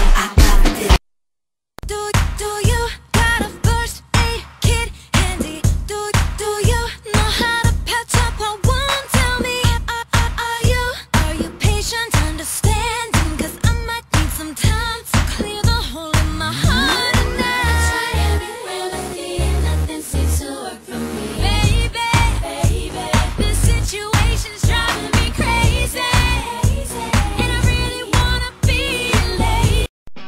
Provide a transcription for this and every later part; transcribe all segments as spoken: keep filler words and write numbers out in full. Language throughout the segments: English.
I got this. Do, do you got a first aid kit handy? Do, do you know how to patch up a wound? Tell me, are, are, are you, are you patient, understanding? Cause I might need some time to clear the hole in my heart. And I tried every remedy and nothing seems to work for me. Baby, baby, this situation's driving me crazy. And I really wanna be late.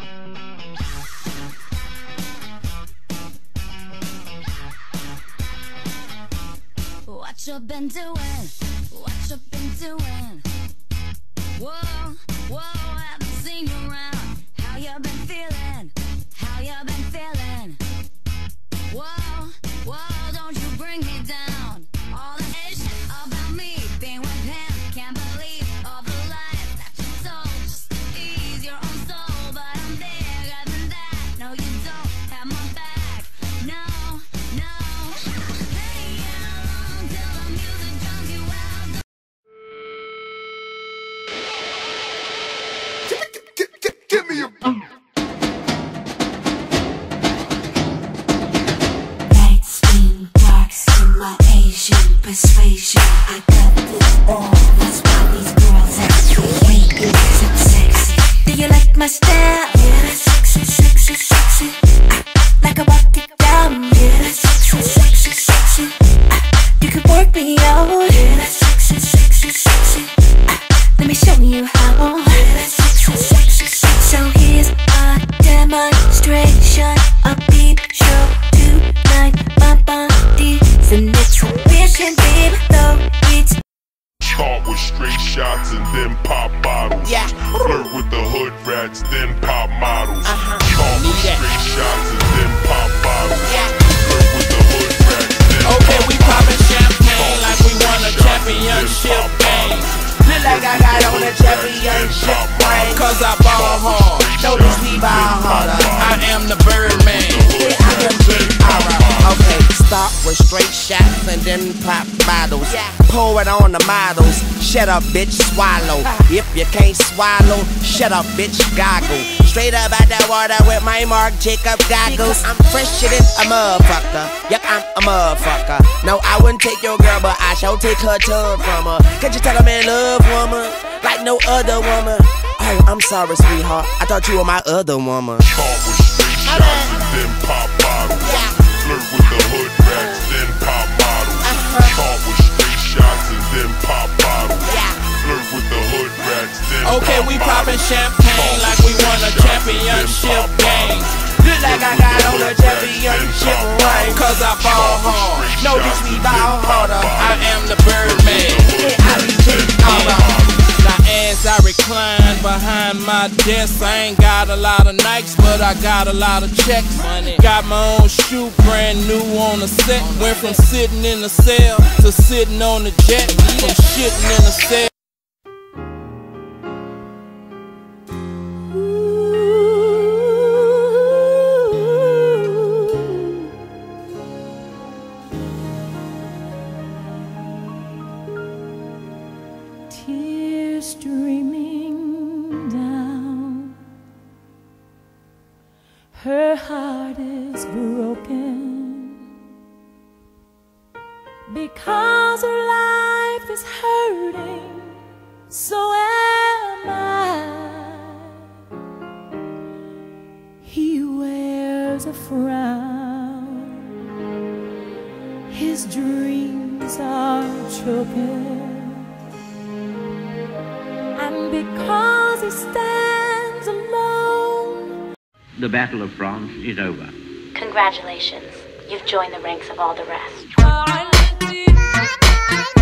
What you been doing? What you been doing? Whoa, whoa, haven't seen you around. How you been feeling? How you been feeling? Whoa, whoa, don't you bring me down. All the shit about me being with him. Can't believe all the lies that you told just to ease your own soul. But I'm bigger than that. No, you don't have my back. No, no. Hey, how long till the music drowns you out? Give me a Light skin, dark skin, my Asian persuasion. I got this all. That's why these girls actually hate me. So sexy. Do you like my style? Yeah, that's sexy, sexy, sexy. I like I walk it down. Yeah, that's sexy, sexy, sexy. I, you can work me out. Yeah, that's sexy, sexy, sexy. I, let me show you how. Yeah, that's sexy, sexy, sexy. So here's a demonstration, a peep show tonight. My body's an exhibition, babe, though it's Start with straight shots and then pop bottles. Yeah. Flirt with the hood rats, then pop models. Uh-huh. Start with Need that. straight shots and then pop bottles. Yeah. Flirt with the hood rats, then Okay, pop we bottles. poppin' champagne like we won a Shots and then championship pop game. bottles. Look like I got on a championship ring. Cause I ball hard, Notice we ball harder. I am the Birdman. Yeah, I can get alright. Okay, start with straight shots and then pop bottles. Yeah. Pour it on the models. Shut up, bitch, swallow. If you can't swallow, shut up, bitch, goggle. Straight up out that water with my Marc Jacob goggles. I'm fresher than a motherfucker. Yep, I'm a motherfucker. No, I wouldn't take your girl, but I shall take her tongue from her. Can't you tell a man love woman like no other woman? Oh, I'm sorry, sweetheart. I thought you were my other woman. Start with straight shots and then pop bottles. Yeah. Flirt with the hood rats, then pop models. Start with straight shots and then pop bottles. Yeah. Flirt with the hood rats, then Okay, pop we poppin' bottles. champagne like we won a championship game. Look like I got on a championship ring. Cause I ball hard, No, this we ball harder. I am the Birdman. Yeah, I be taking over. Now as I recline behind my desk, I ain't got a lot of Nikes, but I got a lot of checks. Money. Got my own shoe, brand new on the set. Went from sitting in the cell to sitting on the jet. From shitting in the cell. Tears streaming down, her heart is broken because her life is hurting. So am I. He wears a frown, his dreams are choking. And because he stands alone. The Battle of France is over. Congratulations, you've joined the ranks of all the rest.